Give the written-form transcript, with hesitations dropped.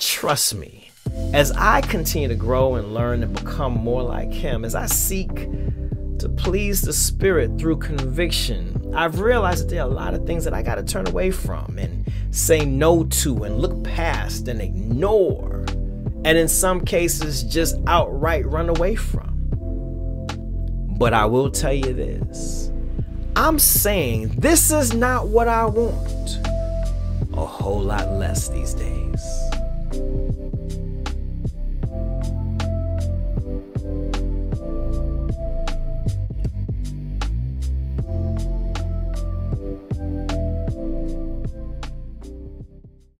Trust me, as I continue to grow and learn and become more like him, as I seek to please the Spirit through conviction, I've realized that there are a lot of things that I got to turn away from and say no to and look past and ignore, and in some cases just outright run away from. But I will tell you this, I'm saying this is not what I want a whole lot less these days.